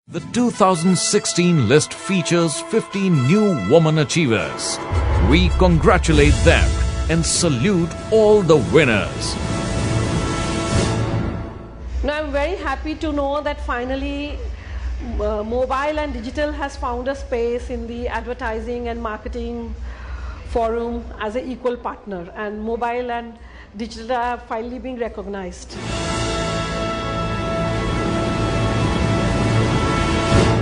The 2016 list features 15 new woman achievers. We congratulate them and salute all the winners. Now I'm very happy to know that finally mobile and digital has found a space in the advertising and marketing forum as an equal partner, and mobile and digital are finally being recognized.